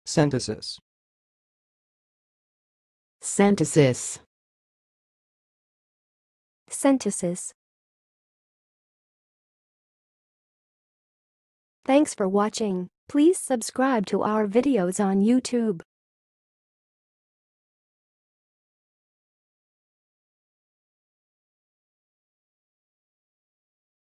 centesis, centesis, centesis. Thanks for watching. Please subscribe to our videos on YouTube.